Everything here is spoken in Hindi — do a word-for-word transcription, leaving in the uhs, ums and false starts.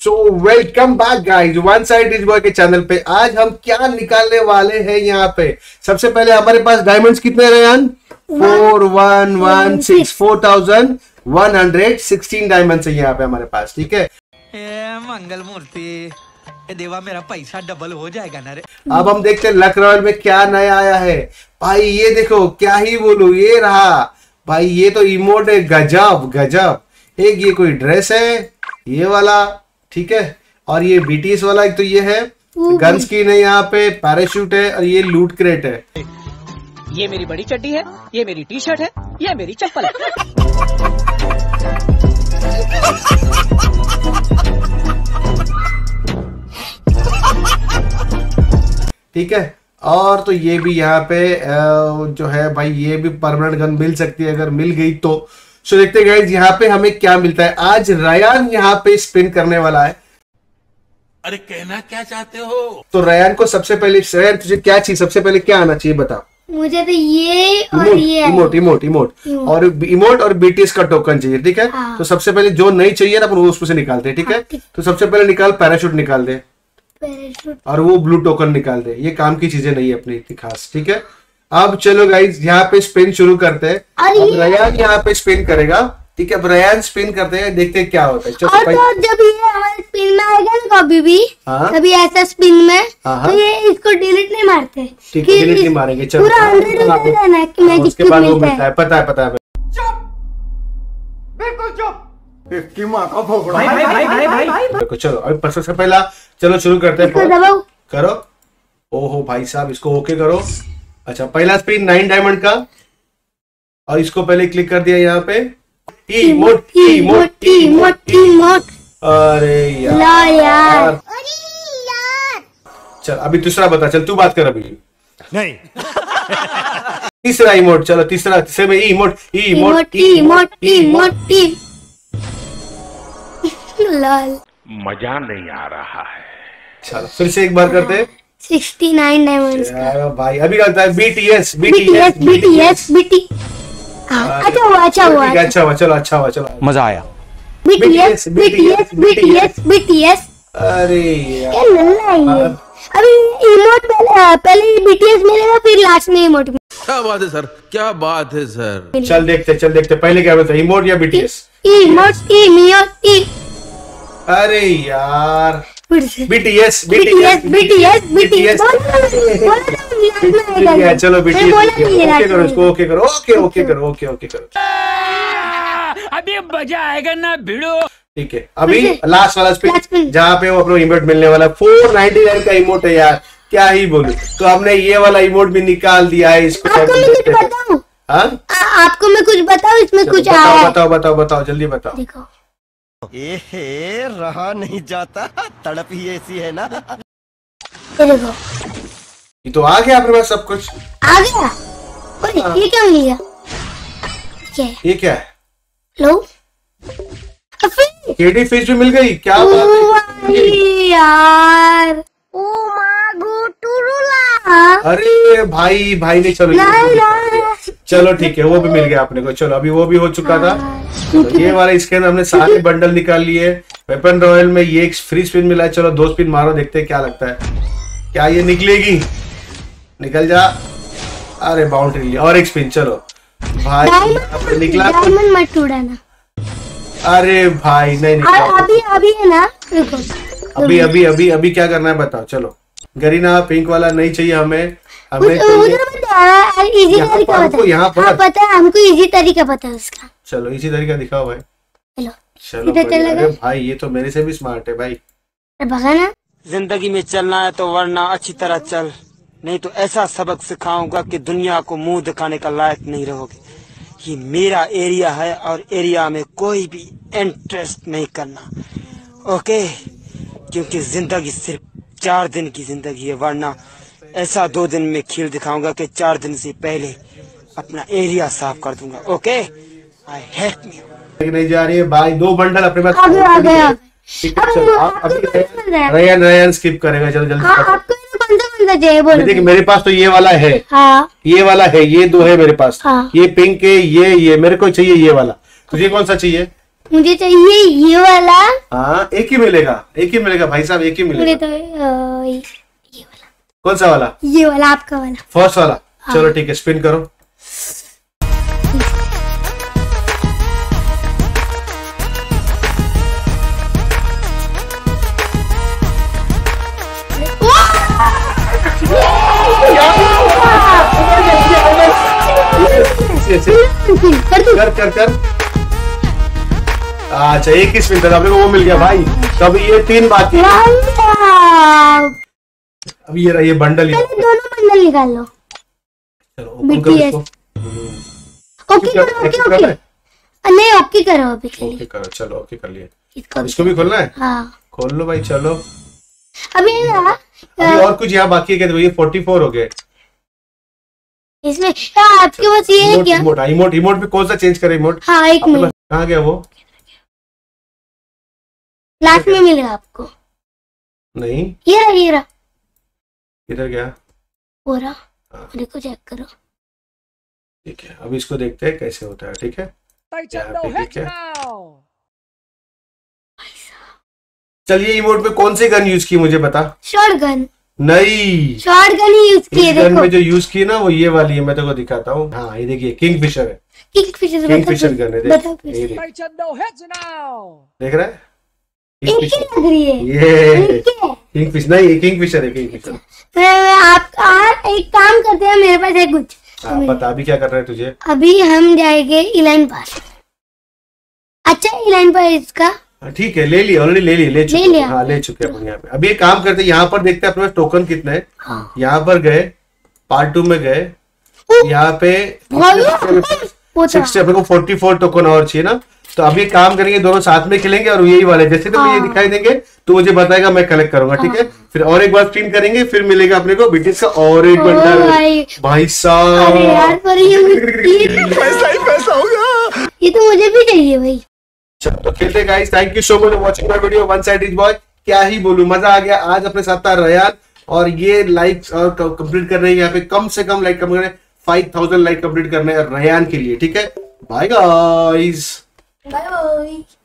सो welcome back guys one side rich boy के चैनल पे। आज हम क्या निकालने वाले हैं यहाँ पे। सबसे पहले हमारे पास डायमंड्स कितने Ryan? Four one one six four thousand one hundred sixteen diamonds है यहाँ पे हमारे पास। ठीक है, मंगल मूर्ति देवा मेरा पैसा डबल हो जाएगा ना रे। अब हम देखते हैं लक रॉयल में क्या नया आया है भाई। ये देखो, क्या ही बोलूं, ये रहा भाई। ये तो इमोट है, गजब गजब। एक ये कोई ड्रेस है ये वाला, ठीक है, और ये बीटीएस वाला। एक तो ये है गन स्किन है, यहाँ पे पैराशूट है, और ये लूट क्रेट है। ये मेरी बड़ी चड्डी है, ये मेरी टी शर्ट है, ये मेरी चप्पल है। ठीक है, और तो ये भी यहाँ पे जो है भाई, ये भी परमानेंट गन मिल सकती है अगर मिल गई तो। सो देखते हैं गाइस यहाँ पे हमें क्या मिलता है। आज रयान यहाँ पे स्पिन करने वाला है। अरे कहना क्या चाहते हो? तो रयान को सबसे पहले, रयान तुझे क्या चाहिए, सबसे पहले क्या आना चाहिए बता। मुझे तो ये और इमोट, ये इमोट इमोट इमोट और इमोट और बीटीएस का टोकन चाहिए। ठीक है, हाँ। तो सबसे पहले जो नहीं चाहिए ना अपन वो उसमें से निकालते हैं। ठीक है, तो सबसे पहले निकाल पैराशूट निकाल दे, और वो ब्लू टोकन निकाल दे। ये काम की चीजें नहीं है अपनी इतनी खास। ठीक है, अब चलो गाइस यहाँ पे स्पिन शुरू करते हैं। अब रयान यहाँ पे स्पिन करेगा। ठीक है, अब रयान स्पिन करते हैं, देखते हैं क्या होता है। चलो और तो जब ये हमारे स्पिन में आएगा ना कभी भी, हाँ? कभी ऐसा स्पिन में, हाँ? तो ये इसको डिलीट नहीं मारते। ठीक है, डिलीट नहीं मारेंगे। चलो पूरा हंड्रेड मिलता है ना कि मैजिक उसके बाद वो मिलता है, पता है पता है। बिल्कुल चुप। भाई भाई भाई भाई भाई भाई देखो, चलो अभी सबसे पहला चलो शुरू करते हैं। दबाओ करो। ओहो भाई साहब, इसको ओके करो। अच्छा, पहला स्पिन नाइन डायमंड का, और इसको पहले क्लिक कर दिया यहाँ पे। Emote emote emote emote. अरे यार, ला यार। चल अभी तीसरा बता, चल तू बात कर अभी। नहीं। तीसरा इमोट, चलो तीसरा, तीसरे में इमोट इमोट इमोट इमोट। लाल मजा नहीं आ रहा है। चलो फिर से एक बार करते हैं। सिक्सटी नाइन डायमंड्स का भाई अभी करता है बीटीएस बीटीएस बीटीएस बीटी। अच्छा हुआ अच्छा हुआ अच्छा हुआ, चलो अच्छा हुआ, चलो मजा आया। BTS BTS BTS BTS. अरे यार, क्या लल्ला है ये। अभी इमोट पहले पहले बीटीएस मिलेगा, फिर लास्ट में इमोट। क्या बात है सर, क्या बात है सर। चल देखते चल देखते पहले क्या बता, इमोट या बीटीएस? इमोट इमोट इ। अरे यार, BTS BTS BTS BTS BTS. चलो बीटीएस ओके करो, इसको ओके करो, ओके ओके करो, ओके ओके करो। अभी मजा आएगा ना भिड़ो। ठीक है, अभी लास्ट वाला स्पिन जहाँ पे वो अपना इमोट मिलने वाला। फोर नाइनटी नाइन का इमोट है यार, क्या ही बोलूं। तो हमने ये वाला इमोट भी निकाल दिया है। इसको आपको मैं कुछ बताऊं? आपको मैं कुछ बताऊं, इसमें कुछ आया है। बताओ बताओ बताओ जल्दी बताओ। देखो, ए रहा नहीं जाता, तड़प ही ऐसी है ना। ये देखो, ये तो आ गया अपने पास सब कुछ। आ गया। और ये क्या मिल गया? क्या है? ये क्या है? लो, केडी फिश भी मिल गई। क्या बात है यार। ओ मागो टुरुला। अरे भाई भाई नहीं, चलो नहीं, नहीं। चलो ठीक है, वो भी मिल गया अपने को। चलो अभी वो भी हो चुका था। तो ये वाला इसके अंदर हमने सारे बंडल निकाल लिए। वेपन रॉयल में ये एक फ्री स्पिन मिला है। चलो दो स्पिन मारो, देखते हैं क्या लगता है। क्या ये निकलेगी? निकल जा। अरे बाउंड्री लिया, और एक स्पिन। चलो भाई निकला। डायमंड मत उड़ाना। अरे भाई नहीं निकला। अभी अभी है ना, रुको। अभी अभी अभी अभी क्या करना है बताओ। चलो गरीना पिंक वाला नहीं चाहिए हमें, हमें इजी तरीका हमको यहाँ पर पता है, हमको इजी तरीका पता है उसका। चलो इसी तरीका दिखाओ भाई। चलो चलो अरे भाई ये तो मेरे से भी स्मार्ट है भाई। भगाना। जिंदगी में चलना है तो वरना अच्छी तरह चल, नहीं तो ऐसा सबक सिखाऊंगा कि दुनिया को मुंह दिखाने का लायक नहीं रहोगे। ये मेरा एरिया है और एरिया में कोई भी इंटरेस्ट नहीं करना, ओके? क्योंकि जिंदगी सिर्फ चार दिन की जिंदगी है, वरना ऐसा दो दिन में खेल दिखाऊंगा कि चार दिन से पहले अपना एरिया साफ कर दूंगा, ओके? I hate me. नहीं जा रही है भाई, दो बंडल अपने पास आ गया। रयान रयान स्किप करेगा। चलो जल्दी। आपको कौन सा कौन सा चाहिए बोलो? देखिए मेरे पास तो ये वाला है। हाँ। ये वाला है, ये दो है मेरे पास। हाँ। ये पिंक है, ये ये मेरे को चाहिए ये वाला। तुझे कौन सा चाहिए? मुझे चाहिए ये वाला। हाँ एक ही मिलेगा, एक ही मिलेगा भाई साहब, एक ही मुझे मिलेगा। तो अ, ये ये वाला। कौन सा वाला? ये वाला आपका वाला, फर्स्ट वाला। चलो ठीक है, स्पिन करो। कर कर कर अच्छा एक ही स्पिन था, अपने को वो मिल गया भाई। तो अभी ये तीन बाकी है। अब ये रहा ये बंडल। दोनों बंडल निकाल लो। चलो ओपन करो इसको। ओके करो, ओके ओके। नहीं ओके करो अभी के लिए। ओके करो, चलो ओके कर लिया। इसको इसको भी खोलना है? हाँ खोल लो भाई। चलो अभी ना अभी और कुछ यहाँ बाकी है क्या? तो ये फोर्टी फोर हो गए इसमें। आपके पास ये है क्या? इमोट इमोट इमोट भी कौन सा चेंज करे? इमोट हाँ एक मिनट, कहाँ गया वो? लास्ट में मिलेगा आपको। नहीं ये रहा ये रहा किधर गया? हो रहा, देखो चेक करो। ठीक है अभी इसको देखते हैं कैसे होता है। ठीक है यहाँ पे ठीक है। चलिए इमोट में कौन सी गन यूज की मुझे बता। Shotgun. नहीं शॉर्ट गन ही यूज की है। इस गन देखो में जो यूज की है ना वो ये वाली है, मैं तेरे को दिखाता हूँ। हाँ ये देखिए किंग फिशर है। Kingfisher kingfisher gun है, देख बताओ ये please। देख देख रहा है एक ही लग रही है। ये एक ही है। किंग फिश नहीं, ये किंग फिशर है। Kingfisher. मैं मैं आपका एक काम करते हैं, मेरे पास है कुछ। हाँ बता अभी क्या कर रहा है तुझे? अभी हम जाएंगे इलाइन पास। अच्छा इलाइन पास इसका हाँ, ठीक है ले लिया ऑलरेडी, ले लिया ले चुके ले लिया। हाँ ले चुके अपन यहाँ पे। अभी एक काम करते हैं, यहाँ पर देखते हैं अपने पास टोकन कितने हैं। हाँ। यहाँ पर गए, पार्ट टू में गए, यहाँ पे सिक्सटी, अपने को फोर्टी फोर टोकन और चाहिए ना। तो अभी काम करेंगे दोनों साथ में खेलेंगे और यही वाले जैसे तो हाँ। ये दिखाई देंगे तो मुझे बताएगा, मैं कलेक्ट करूंगा। ठीक है फिर और एक बार स्पिन करेंगे, फिर मिलेगा अपने को बीटीएस का और एक बंडल। भाई भाई साहब अरे यार पर ये पैसा ही पैसा होगा। ये तो मुझे भी चाहिए भाई। चलो तो खेलते guys. Thank you so much for watching my video one sided boy. क्या ही बोलूं, मजा आ गया। आज अपने साथ था रयान और ये लाइक्स और कंप्लीट कर रहे हैं यहाँ पे, कम से कम लाइक कंप्लीट करने फाइव थाउजेंड लाइक कंप्लीट करने हैं रयान के लिए। ठीक है बाय गाइस। Bye bye.